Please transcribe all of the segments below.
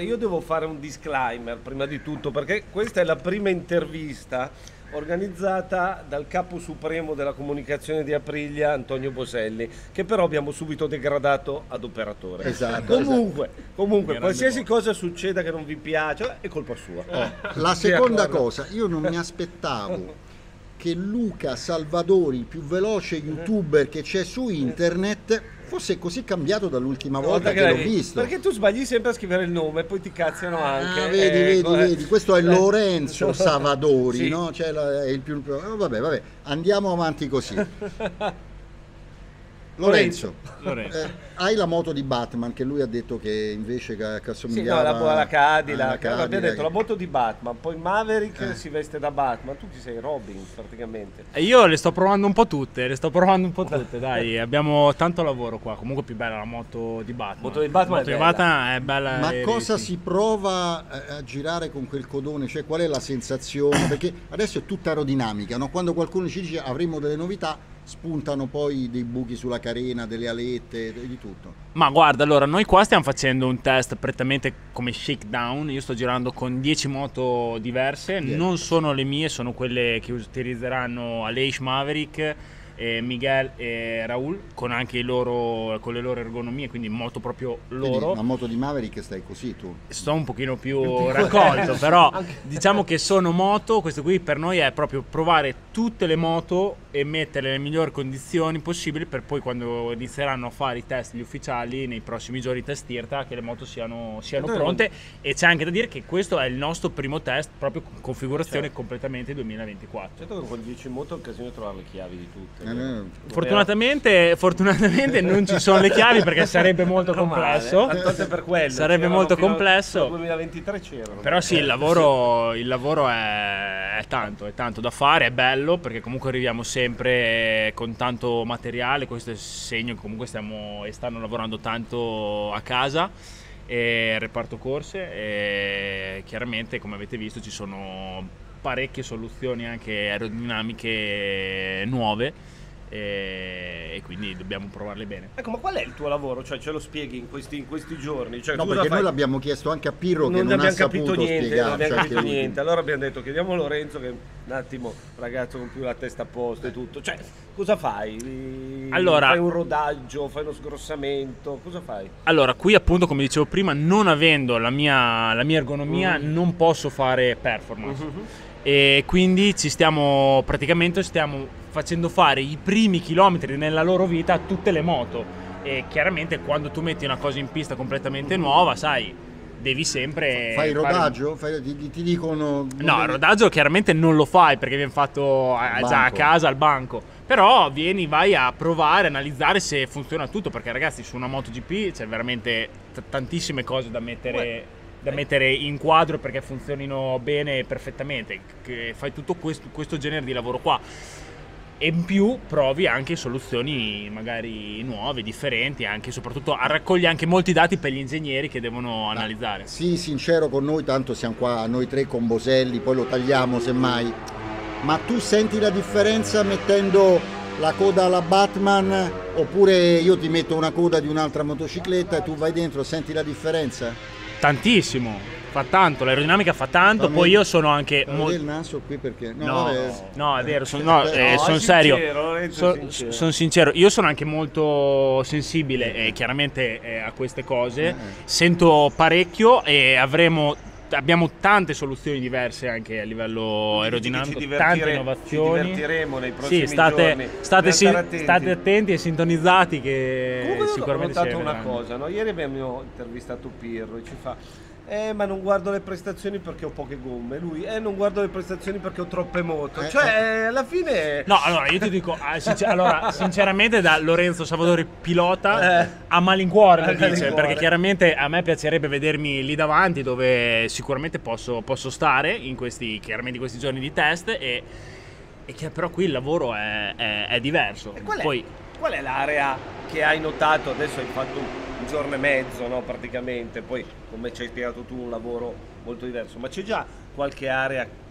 io devo fare un disclaimer prima di tutto, perché questa è la prima intervista organizzata dal capo supremo della comunicazione di Aprilia, Antonio Boselli, che però abbiamo subito degradato ad operatore. Esatto. Comunque qualsiasi cosa succeda che non vi piace è colpa sua. La seconda cosa, io non mi aspettavo che Luca Salvadori, il più veloce youtuber che c'è su internet, fosse così cambiato dall'ultima volta che l'ho visto. Perché tu sbagli sempre a scrivere il nome e poi ti cazziano anche. Vedi, questo è Lorenzo Salvadori, sì. no? Cioè, è il più... vabbè, andiamo avanti così. Lorenzo. Hai la moto di Batman, che lui ha detto che invece che assomigliava la Cadillac. Cadillac. Detto la moto di Batman, poi Maverick si veste da Batman, tu ti sei Robin praticamente. Io le sto provando un po' tutte, dai, abbiamo tanto lavoro qua, comunque più bella la moto di Batman. La moto di Batman è bella. Ma cosa si prova a girare con quel codone? Cioè, qual è la sensazione? Perché adesso è tutta aerodinamica, no? Quando qualcuno ci dice avremo delle novità, spuntano poi dei buchi sulla carena, delle alette, di tutto. Ma guarda, allora noi qua stiamo facendo un test prettamente come shakedown. Io sto girando con 10 moto diverse, non sono le mie, sono quelle che utilizzeranno Aleix Maverick, Miguel e Raul, con anche con le loro ergonomie, quindi moto proprio loro. Quindi la moto di Maverick stai così tu? Sto un pochino più raccolto, però diciamo che sono moto, questo qui per noi è proprio provare tutte le moto e metterle nelle migliori condizioni possibili, per poi quando inizieranno a fare i test gli ufficiali nei prossimi giorni test IRTA, che le moto siano pronte. E c'è anche da dire che questo è il nostro primo test proprio con configurazione completamente 2024. Certo che con 10 moto è un casino trovare le chiavi di tutte. Fortunatamente non ci sono le chiavi, perché sarebbe molto complesso. Tanto per quello. Sarebbe molto complesso. Nel 2023 c'erano. Però sì, il lavoro è tanto da fare, è bello, perché comunque arriviamo sempre con tanto materiale. Questo è il segno che comunque stanno lavorando tanto a casa, e reparto corse, e chiaramente, come avete visto, ci sono parecchie soluzioni anche aerodinamiche nuove, e quindi dobbiamo provarle bene. Ecco, ma qual è il tuo lavoro? Cioè, ce lo spieghi in questi giorni? Cioè, no, perché noi l'abbiamo chiesto anche a Pirro, che non ha saputo niente. Non abbiamo capito lui. niente. Allora abbiamo detto, chiediamo a Lorenzo, che un attimo, ragazzo con più la testa a posto e tutto. Cioè, cosa fai? Allora, fai un rodaggio, fai uno sgrossamento, cosa fai? Allora, qui appunto, come dicevo prima, non avendo la mia ergonomia, non posso fare performance. E quindi stiamo facendo fare i primi chilometri nella loro vita a tutte le moto, e chiaramente quando tu metti una cosa in pista completamente nuova, sai, devi sempre fai il rodaggio? Ti dicono... No, il rodaggio chiaramente non lo fai, perché viene fatto già a casa al banco, però vai a provare, analizzare se funziona tutto, perché ragazzi, su una MotoGP c'è veramente tantissime cose da mettere in quadro perché funzionino bene e perfettamente, che fai tutto questo genere di lavoro qua, e in più provi anche soluzioni magari nuove, differenti, anche soprattutto raccogli anche molti dati per gli ingegneri che devono analizzare. Sii sincero con noi, tanto siamo qua noi tre con Boselli, poi lo tagliamo semmai, ma tu senti la differenza mettendo la coda alla Batman, oppure io ti metto una coda di un'altra motocicletta e tu vai dentro, senti la differenza? Tantissimo, fa tanto, l'aerodinamica fa tanto. Poi io sono anche il naso qui, perché no, è vero, sono serio, sono sincero, io sono anche molto sensibile, chiaramente, a queste cose, sento parecchio, e abbiamo tante soluzioni diverse anche a livello aerodinamico, tante innovazioni. Ci divertiremo nei prossimi giorni. State attenti e sintonizzati, che comunque sicuramente ho notato una cosa, no? Ieri abbiamo intervistato Pirro e ci fa: ma non guardo le prestazioni perché ho poche gomme. Lui: non guardo le prestazioni perché ho troppe moto. Cioè, alla fine... No, allora io ti dico, sinceramente, da Lorenzo Salvadori pilota, a malincuore lo dice, perché chiaramente a me piacerebbe vedermi lì davanti, dove sicuramente posso stare in questi giorni di test, e che però qui il lavoro è diverso. E qual è l'area che hai notato? Adesso hai fatto un giorno e mezzo, no, praticamente, poi come ci hai spiegato tu un lavoro molto diverso, ma c'è già qualche area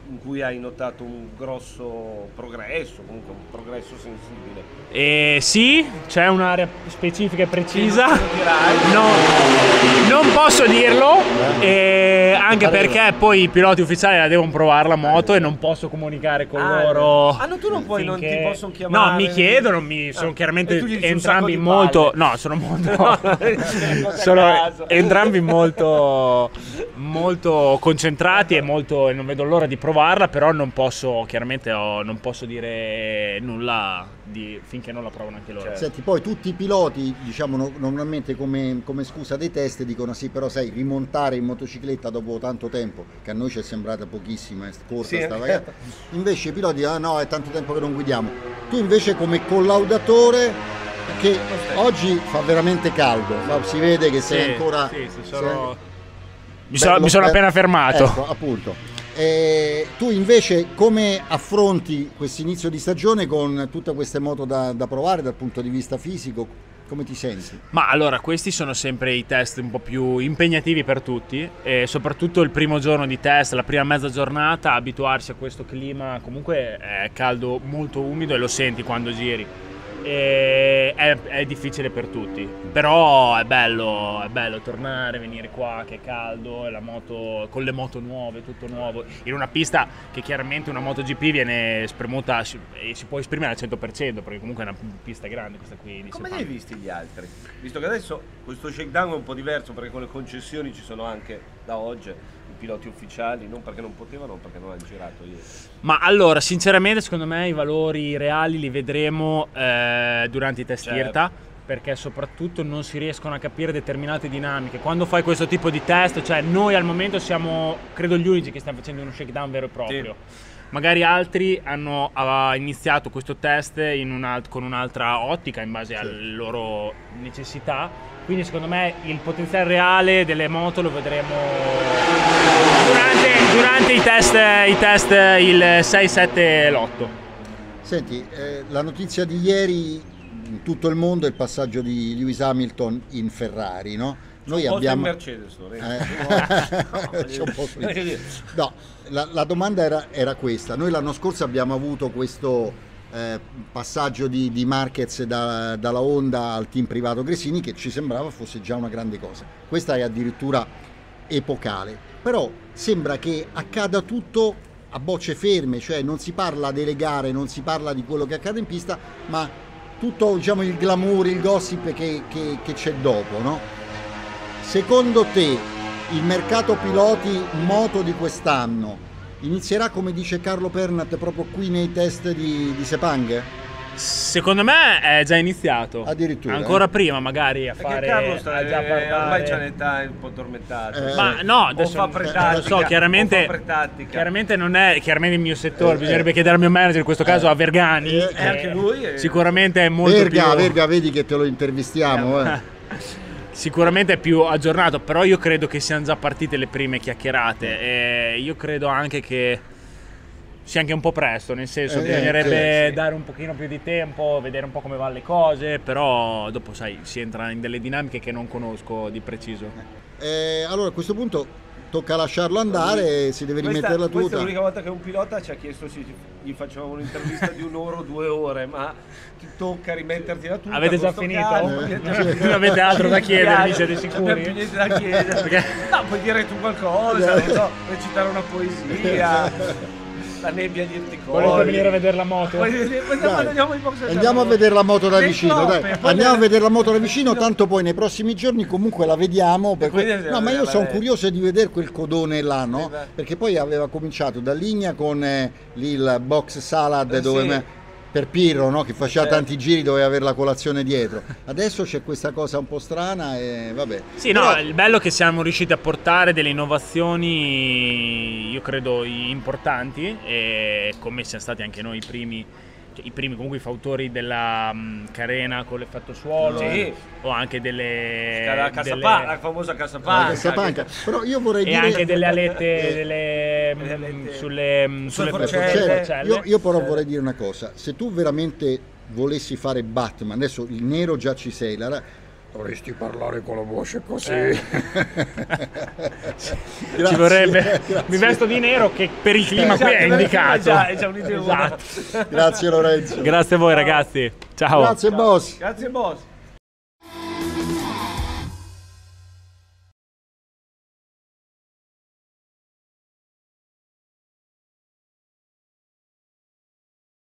in cui hai notato un grosso progresso, comunque un progresso sensibile? Sì, c'è un'area specifica e precisa. Che non lo dirai. No, non posso dirlo, anche perché poi i piloti ufficiali la devono provare la moto e non posso comunicare con loro. Ah, no, tu non puoi, non finché- ti possono chiamare. No, mi chiedono, sono E chiaramente tu gli dici un entrambi sacco di molto. palle. No, sono molto. No, sono a caso. entrambi molto concentrati e non vedo l'ora di provarla, però non posso, chiaramente non posso dire nulla finché non la provano anche loro. Certo. Senti, poi tutti i piloti, diciamo, normalmente come scusa dei test dicono sì, però sai, rimontare in motocicletta dopo tanto tempo, che a noi ci è sembrata pochissima, è corta Sì. sta vacanza. Invece i piloti dicono no, è tanto tempo che non guidiamo. Tu invece come collaudatore, perché oggi fa veramente caldo, si vede che sei ancora... Sì, mi Bello, sono appena fermato. Ecco, appunto. Tu invece come affronti questo inizio di stagione con tutte queste moto da provare dal punto di vista fisico? Come ti senti? Ma allora, questi sono sempre i test un po' più impegnativi per tutti, e soprattutto il primo giorno di test, la prima mezza giornata, abituarsi a questo clima, comunque è caldo, molto umido e lo senti quando giri. E è difficile per tutti, però è bello tornare, venire qua che è caldo, e la moto con le moto nuove, tutto nuovo, in una pista che chiaramente una MotoGP viene spremuta e si può esprimere al 100%, perché comunque è una pista grande questa qui di Come li Sepang. hai visti gli altri? Visto che adesso questo shakedown è un po' diverso, perché con le concessioni ci sono anche da oggi i piloti ufficiali, non perché non potevano, perché non hanno girato ieri. Ma allora, sinceramente, secondo me i valori reali li vedremo durante i test Certo. IRTA, perché soprattutto non si riescono a capire determinate dinamiche. Quando fai questo tipo di test, cioè noi al momento siamo, credo, gli unici che stanno facendo uno shakedown vero e proprio. Sì. Magari altri hanno iniziato questo test con un'altra ottica in base alle loro necessità. Quindi secondo me il potenziale reale delle moto lo vedremo durante i test il 6, 7 e l'8. Senti, la notizia di ieri in tutto il mondo è il passaggio di Lewis Hamilton in Ferrari, no? Noi abbiamo... in Mercedes, C'è un po' freddo. No, la domanda era questa. Noi l'anno scorso abbiamo avuto questo passaggio di Marquez dalla Honda al team privato Gresini, che ci sembrava fosse già una grande cosa. Questa è addirittura epocale, però sembra che accada tutto a bocce ferme, cioè non si parla delle gare, non si parla di quello che accade in pista, ma tutto, diciamo, il glamour, il gossip che c'è dopo, no? Secondo te il mercato piloti moto di quest'anno inizierà, come dice Carlo Pernat, proprio qui nei test di Sepang? Secondo me è già iniziato. Addirittura. Ancora prima magari a Perché fare Carlo a già parlare. ormai c'ha un'età un po' addormentata. Ma no, adesso fa pretattica, lo so, chiaramente non è chiaramente il mio settore, bisognerebbe chiedere al mio manager, in questo caso a Vergani. E anche lui Sicuramente è molto Verga, vedi che te lo intervistiamo. Sicuramente è più aggiornato, però io credo che siano già partite le prime chiacchierate e io credo anche che sia anche un po' presto, nel senso bisognerebbe dare un pochino più di tempo, vedere un po' come vanno le cose, però dopo sai, si entra in delle dinamiche che non conosco di preciso. Allora a questo punto tocca lasciarlo andare, si deve rimettere la Questa è tuta. l'unica volta che un pilota ci ha chiesto se gli facevamo un'intervista di 1 ora o 2 ore, ma ti tocca rimetterti la tuta. Avete già con sto finito? caldo, Non avete altro da chiedermi, siete Non sicuri? abbiamo più niente da chiedere. No, puoi dire tu qualcosa, non so, recitare una poesia, la nebbia di Erticoli. Volete venire a vedere la moto? Andiamo a vedere la moto da Le vicino, coppe, dai. poi Andiamo a delle- vedere la moto da vicino, tanto poi nei prossimi giorni comunque la vediamo. quindi No, ma io sono vabbè. curioso di vedere quel codone là, no? Sì, beh. Perché poi aveva cominciato da linea con lì il box salad dove sì. per Pirro, no? Che faceva Certo. tanti giri, doveva avere la colazione dietro. Adesso c'è questa cosa un po' strana e vabbè. Sì, no, il bello è che siamo riusciti a portare delle innovazioni, io credo, importanti, e come siamo stati anche noi i primi comunque i fautori della carena con l'effetto suolo, Sì. o anche delle La famosa cassapanca. Cassapanca. Però io vorrei e dire anche delle alette, delle alette sulle forcelle. Io però vorrei dire una cosa, se tu veramente volessi fare Batman, adesso il nero già ci sei, Dovresti parlare con la voce così. Ci vorrebbe. Mi vesto di nero che per il clima qui è indicato. È già un'idea. Grazie Lorenzo. Grazie a voi ragazzi. Ciao. Grazie boss. Grazie boss.